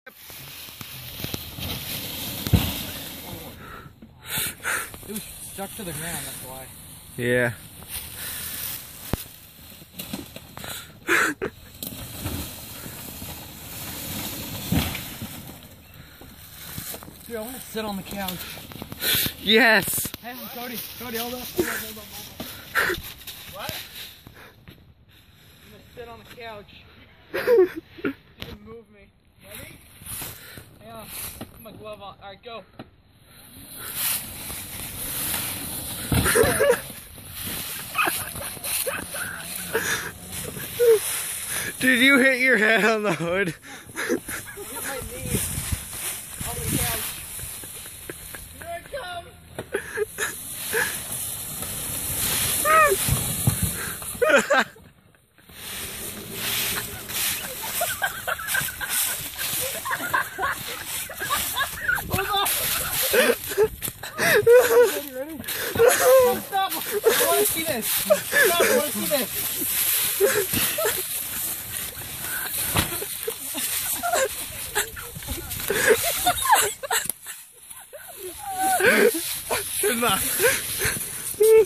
It was stuck to the ground, that's why. Yeah. Dude, I want to sit on the couch. Yes! Hey, Cody, hold up. What? I'm gonna sit on the couch. You can move me. Ready? Yeah. Put my glove on. Alright, go. Did you hit your head on the hood? I hit my knee on the couch. Here I come! Hold on! Ready? Stop! I want to see this! Stop! I want to see this! Good luck.